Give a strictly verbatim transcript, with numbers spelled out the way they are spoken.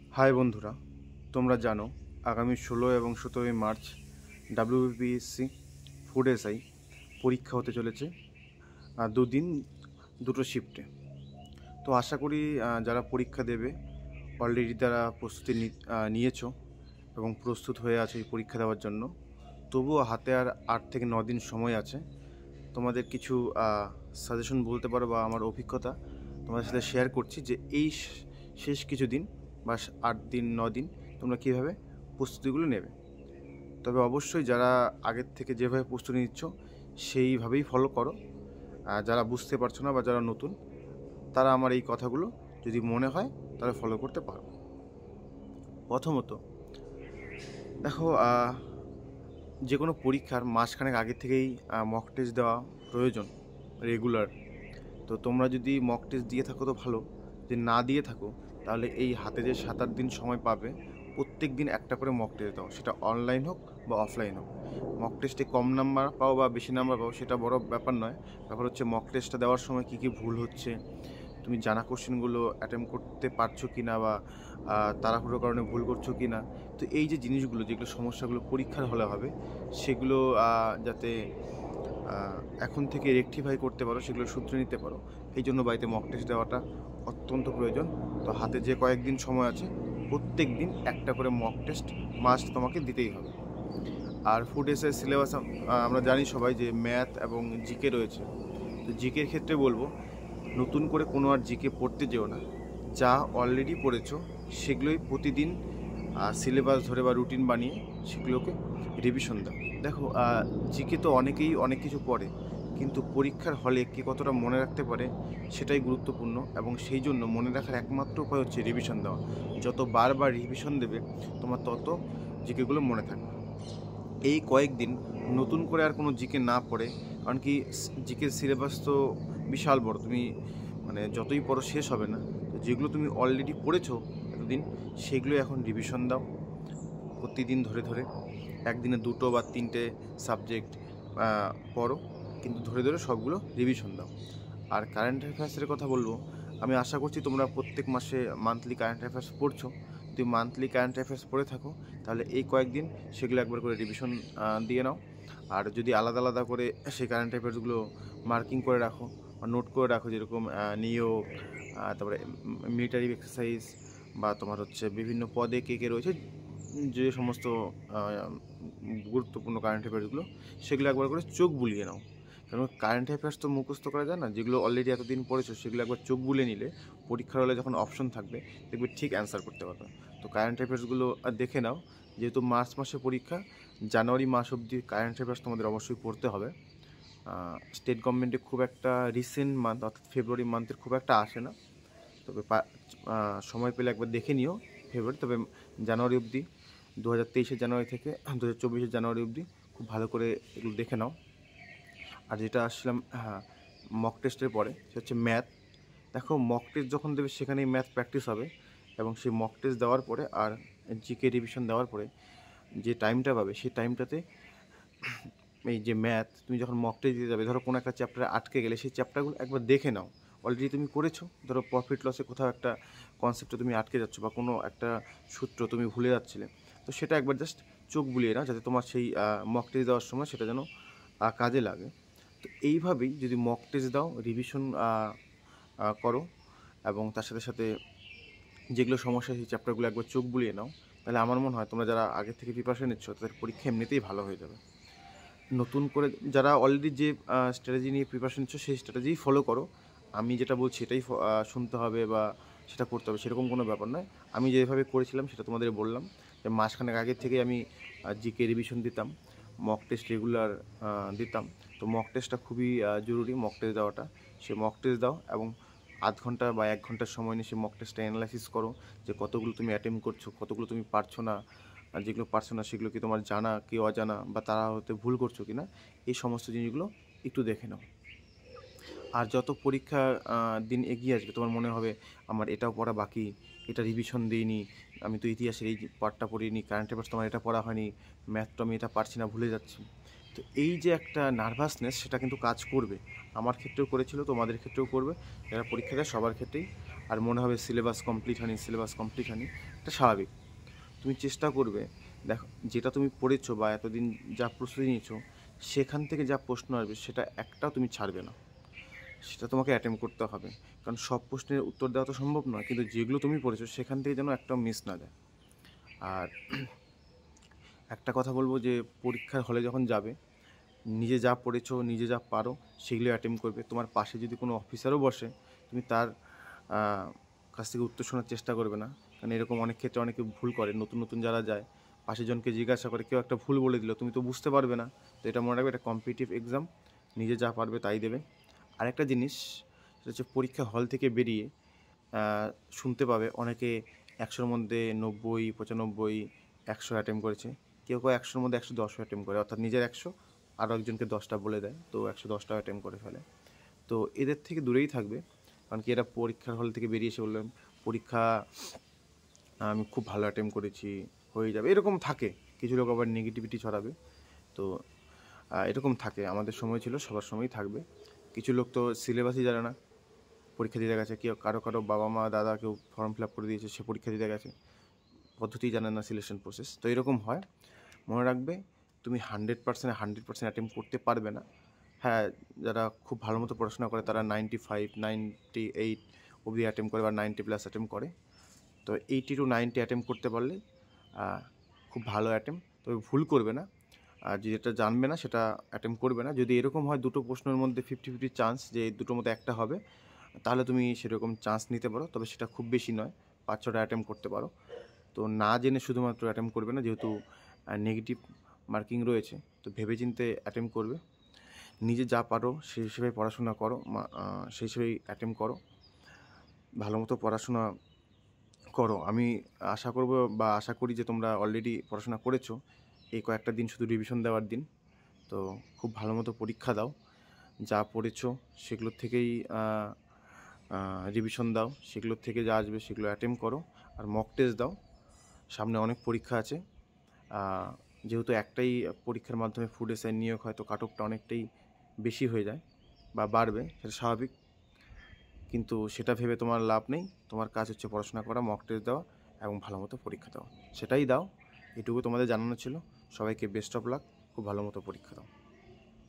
High বন্ধুরা, তোমরা জানো আগামী ষোলো এবং সতেরোই মার্চ ডাব্লিউবিপিএসসি ফুড এসআই পরীক্ষা হতে চলেছে আর দুদিন দুটো শিফটে। তো আশা করি যারা পরীক্ষা দেবে অলরেডি তারা প্রস্তুতি নিয়েছো এবং প্রস্তুত হয়ে আছে এই পরীক্ষা দেওয়ার জন্য। তবুও হাতে আর আট থেকে ন দিন সময় আছে। তোমাদের কিছু সাজেশন বলতে পারো বা আমার অভিজ্ঞতা তোমাদের সাথে শেয়ার করছি যে এই শেষ কিছু দিন বা আট দিন ন দিন তোমরা কীভাবে প্রস্তুতিগুলো নেবে। তবে অবশ্যই যারা আগের থেকে যেভাবে প্রস্তুতি নিচ্ছ সেইভাবেই ফলো করো। যারা বুঝতে পারছো না বা যারা নতুন তারা আমার এই কথাগুলো যদি মনে হয় তাহলে ফলো করতে পারো। প্রথমত দেখো, যে কোনো পরীক্ষার মাসখানেক আগের থেকেই মক টেস্ট দেওয়া প্রয়োজন রেগুলার। তো তোমরা যদি মক টেস্ট দিয়ে থাকো তো ভালো, যদি না দিয়ে থাকো তাহলে এই হাতে যে সাত আট দিন সময় পাবে প্রত্যেক দিন একটা করে মক টেস্ট দাও, সেটা অনলাইন হোক বা অফলাইন হোক। মক টেস্টে কম নাম্বার পাও বা বেশি নাম্বার পাও সেটা বড় ব্যাপার নয়, ব্যাপার হচ্ছে মক টেস্টটা দেওয়ার সময় কী কী ভুল হচ্ছে, তুমি জানা কোশ্চেনগুলো অ্যাটেম্প করতে পারছো কি না বা তাড়াহুড়োর কারণে ভুল করছো কি না। তো এই যে জিনিসগুলো, যেগুলো সমস্যাগুলো পরীক্ষার হলে হবে, সেগুলো যাতে এখন থেকে রেকটিফাই করতে পারো, সেগুলো সূত্রে নিতে পারো, এই জন্য বাড়িতে মক টেস্ট দেওয়াটা অত্যন্ত প্রয়োজন। তো হাতে যে কয়েকদিন সময় আছে প্রত্যেক দিন একটা করে মক টেস্ট মাস্ট তোমাকে দিতেই হবে। আর ফুড এসআই সিলেবাস আমরা জানি সবাই যে ম্যাথ এবং জিকে রয়েছে। তো জিকের ক্ষেত্রে বলবো নতুন করে কোনো আর জিকে পড়তে যেও না, যা অলরেডি পড়েছো সেগুলোই প্রতিদিন সিলেবাস ধরে বা রুটিন বানিয়ে সেগুলোকে রিভিশন দাও। দেখো, জিকে তো অনেকেই অনেক কিছু পড়ে, কিন্তু পরীক্ষার হলে কে কতটা মনে রাখতে পারে সেটাই গুরুত্বপূর্ণ, এবং সেই জন্য মনে রাখার একমাত্র উপায় হচ্ছে রিভিশন দেওয়া। যত বারবার রিভিশন দেবে তোমার তত জিকেগুলো মনে থাকবে। এই কয়েকদিন নতুন করে আর কোনো জিকে না পড়ে, কারণ কি জিকের সিলেবাস তো বিশাল বড়, তুমি মানে যতই পড়ো শেষ হবে না। তো যেগুলো তুমি অলরেডি পড়েছো এতদিন সেগুলো এখন রিভিশন দাও প্রতিদিন ধরে ধরে। একদিনে দুটো বা তিনটে সাবজেক্ট পড়ো, কিন্তু ধরে ধরে সবগুলো রিভিশন দাও। আর কারেন্ট অ্যাফেয়ার্সের কথা বলবো, আমি আশা করছি তোমরা প্রত্যেক মাসে মান্থলি কারেন্ট অ্যাফেয়ার্স পড়ছো। যদি মান্থলি কারেন্ট অ্যাফেয়ার্স পড়ে থাকো তাহলে এই কয়েকদিন সেগুলো একবার করে রিভিশন দিয়ে নাও। আর যদি আলাদা আলাদা করে সেই কারেন্ট অ্যাফেয়ার্সগুলো মার্কিং করে রাখো বা নোট করে রাখো, যেরকম নিয়োগ, তারপরে মিলিটারি এক্সারসাইজ বা তোমার হচ্ছে বিভিন্ন পদে কে কে রয়েছে, যে সমস্ত গুরুত্বপূর্ণ কারেন্ট অ্যাফেয়ার্সগুলো সেগুলো একবার করে চোখ বুলিয়ে নাও। কারণ কারেন্ট অ্যাফেয়ার্স তো মুখস্থ করা যায় না, যেগুলো অলরেডি এতদিন পড়েছো সেগুলো একবার চোখ বুলে নিলে পরীক্ষার হলে যখন অপশন থাকবে দেখবে ঠিক অ্যান্সার করতে পারবে। তো কারেন্ট অ্যাফেয়ার্সগুলো দেখে নাও, যেহেতু মার্চ মাসে পরীক্ষা, জানুয়ারি মাস অবধি কারেন্ট অ্যাফেয়ার্স তোমাদের অবশ্যই পড়তে হবে। স্টেট গভর্নমেন্টে খুব একটা রিসেন্ট মান্থ অর্থাৎ ফেব্রুয়ারি মান্থের খুব একটা আসে না, তবে সময় পেলে একবার দেখে নিও ফেব্রুয়ারি। তবে জানুয়ারি অবধি, দু হাজার তেইশের জানুয়ারি থেকে দু হাজার চব্বিশের জানুয়ারি অবধি খুব ভালো করে এগুলো দেখে নাও। আর যেটা আসলাম হ্যাঁ মক টেস্টের পরে, সেটা হচ্ছে ম্যাথ। দেখো, মক টেস্ট যখন দেবে সেখানেই ম্যাথ প্র্যাকটিস হবে, এবং সেই মক টেস্ট দেওয়ার পরে আর জিকে রিভিশন দেওয়ার পরে যে টাইমটা পাবে সেই টাইমটাতে এই যে ম্যাথ তুমি যখন মক টেস্ট দিতে যাবে, ধরো কোনো একটা চ্যাপ্টারে আটকে গেলে সেই চ্যাপ্টারগুলো একবার দেখে নাও। অলরেডি তুমি করেছো, ধরো প্রফিট লসে কোথাও একটা কনসেপ্টে তুমি আটকে যাচ্ছ বা কোনো একটা সূত্র তুমি ভুলে যাচ্ছিলে, তো সেটা একবার জাস্ট চোখ বুলিয়ে নাও, যাতে তোমার সেই মক টেস্ট দেওয়ার সময় সেটা যেন কাজে লাগে। তো এইভাবেই যদি মক টেস্ট দাও, রিভিশন করো, এবং তার সাথে সাথে যেগুলো সমস্যা সেই চ্যাপ্টারগুলো একবার চোখ বুলিয়ে নাও, তাহলে আমার মনে হয় তোমরা যারা আগের থেকে প্রিপারেশন নিচ্ছ তাদের পরীক্ষা এমনিতেই ভালো হয়ে যাবে। নতুন করে যারা অলরেডি যে স্ট্র্যাটেজি নিয়ে প্রিপারেশন নিচ্ছ সেই স্ট্র্যাটেজি ফলো করো। আমি যেটা বলছি এটাই শুনতে হবে বা সেটা করতে হবে সেরকম কোনো ব্যাপার নয়। আমি যেভাবে করেছিলাম সেটা তোমাদের বললাম, যে মাসখানেক আগের থেকে আমি জিকে রিভিশন দিতাম, মক টেস্ট রেগুলার দিতাম। তো মক টেস্টটা খুবই জরুরি, মক টেস্ট দেওয়াটা। সে মক টেস্ট দাও এবং আধ ঘন্টা বা এক ঘন্টার সময় নিয়ে সে মক টেস্টটা অ্যানালাইসিস করো, যে কতগুলো তুমি অ্যাটেম্প করছো, কতগুলো তুমি পারছো না, আর যেগুলো পারছো না সেগুলো কি তোমার জানা কি অজানা, বা তারা হতে ভুল করছো কি না, এই সমস্ত জিনিসগুলো একটু দেখে নাও। আর যত পরীক্ষা দিন এগিয়ে আসবে তোমার মনে হবে আমার এটাও পড়া বাকি, এটা রিভিশন দিইনি, আমি তো ইতিহাসের এই পার্টটা পড়িনি, কারেন্ট অ্যাফেয়ার্স তোমার এটা পড়া হয়নি, ম্যাথ তো আমি এটা পারছি না, ভুলে যাচ্ছি। তো এই যে একটা নার্ভাসনেস, সেটা কিন্তু কাজ করবে। আমার ক্ষেত্রেও করেছিল, তোমাদের ক্ষেত্রেও করবে, যারা পরীক্ষা দেয় সবার ক্ষেত্রেই আর মনে হবে সিলেবাস কমপ্লিট হয়নি সিলেবাস কমপ্লিট হয়নি এটা স্বাভাবিক। তুমি চেষ্টা করবে, দেখো যেটা তুমি পড়েছো বা এতদিন যা প্রস্তুতি নিয়েছো সেখান থেকে যা প্রশ্ন আসবে সেটা একটাও তুমি ছাড়বে না, সেটা তোমাকে অ্যাটেম্প করতে হবে। কারণ সব প্রশ্নের উত্তর দেওয়া তো সম্ভব নয়, কিন্তু যেগুলো তুমি পড়েছো সেখান থেকে যেন একটাও মিস না যায়। আর একটা কথা বলবো যে পরীক্ষার হলে যখন যাবে নিজে যা পড়েছো নিজে যা পারো সেগুলো অ্যাটেম্প করবে। তোমার পাশে যদি কোনো অফিসারও বসে তুমি তার কাছ থেকে উত্তর শোনার চেষ্টা করবে না, কারণ এরকম অনেক ক্ষেত্রে অনেকে ভুল করে। নতুন নতুন যারা যায় পাশের জনকে জিজ্ঞাসা করে, কেউ একটা ভুল বলে দিল, তুমি তো বুঝতে পারবে না। তো এটা মনে রাখবে, এটা কম্পিটিটিভ এক্সাম, নিজে যা পারবে তাই দেবে। আরেকটা জিনিস সেটা হচ্ছে পরীক্ষা হল থেকে বেরিয়ে শুনতে পাবে অনেকে একশোর মধ্যে নব্বই পঁচানব্বই একশো অ্যাটেম্প করেছে, কেউ কেউ একশোর মধ্যে একশো দশও অ্যাটেম্প করে, অর্থাৎ নিজের একশো আরও একজনকে দশটা বলে দেয়, তো একশো দশটাও অ্যাটেম্প করে ফেলে। তো এদের থেকে দূরেই থাকবে, কারণ কি এরা পরীক্ষার হল থেকে বেরিয়ে এসে বললেন পরীক্ষা আমি খুব ভালো অ্যাটেম্প করেছি, হয়ে যাবে, এরকম থাকে। কিছু লোক আবার নেগেটিভিটি ছড়াবে, তো এরকম থাকে, আমাদের সময় ছিল, সবার সময়ই থাকবে। কিছু লোক তো সিলেবাসই জানে না, পরীক্ষা দিতে গেছে, কেউ কারো কারো বাবা মা দাদা কেউ ফর্ম ফিল আপ করে দিয়েছে, সে পরীক্ষা দিতে গেছে, পদ্ধতি জানে না, সিলেকশন প্রসেস, তো এরকম হয়। মনে রাখবে তুমি hundred percent hundred percent attempt করতে পারবে না। হ্যাঁ, যারা খুব ভালো মতো পড়াশোনা করে তারা নাইনটি ফাইভ নাইনটি এইট অবধি অ্যাটেম্প করে বা নাইনটি প্লাস অ্যাটেম্প করে। তো এইটি টু নাইনটি অ্যাটেম্প করতে পারলে খুব ভালো অ্যাটেম্প, তবে ভুল করবে না, আর যেটা জানবে না সেটা অ্যাটেম্প করবে না। যদি এরকম হয় দুটো প্রশ্নের মধ্যে ফিফটি ফিফটি চান্স যে দুটোর মধ্যে একটা হবে, তাহলে তুমি সেরকম চান্স নিতে পারো, তবে সেটা খুব বেশি নয়, পাঁচ ছটা অ্যাটেম্প করতে পারো। তো না জেনে শুধুমাত্র অ্যাটেম্প করবে না, যেহেতু নেগেটিভ মার্কিং রয়েছে, তো ভেবে চিন্তে অ্যাটেম্প করবে। নিজে যা পারো সেই হিসেবে পড়াশোনা করো, সেই হিসেবেই অ্যাটেম্প করো, ভালো মতো পড়াশোনা করো। আমি আশা করব বা আশা করি যে তোমরা অলরেডি পড়াশোনা করেছো, এই কয়েকটা দিন শুধু রিভিশন দেওয়ার দিন, তো খুব ভালো মতো পরীক্ষা দাও, যা পড়েছো সেগুলোর থেকেই রিভিশন দাও, সেগুলোর থেকে যা আসবে সেগুলো অ্যাটেম্প করো, আর মক টেস্ট দাও। সামনে অনেক পরীক্ষা আছে, যেহেতু একটাই পরীক্ষার মাধ্যমে ফুড এসআই নিয়োগ হয়, তো কাট অফটা অনেকটাই বেশি হয়ে যায় বা বাড়বে, সেটা স্বাভাবিক, কিন্তু সেটা ভেবে তোমার লাভ নেই। তোমার কাজ হচ্ছে পড়াশোনা করা, মক টেস্ট দেওয়া এবং ভালো মতো পরীক্ষা দেওয়া, সেটাই দাও। এটুকু তোমাদের জানানো ছিল। সবাইকে বেস্ট অফ লাক, খুব ভালো মতো পরীক্ষা দাও।